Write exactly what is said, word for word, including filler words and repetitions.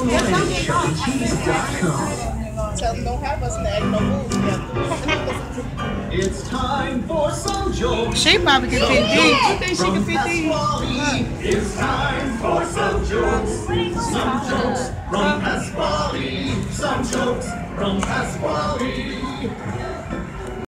Tell them don't have us and no moves together. It's time for some jokes. She probably can fit deep. You think she can fit these? It's time for some jokes. Some jokes from Pasquale. Some jokes from Pasquale.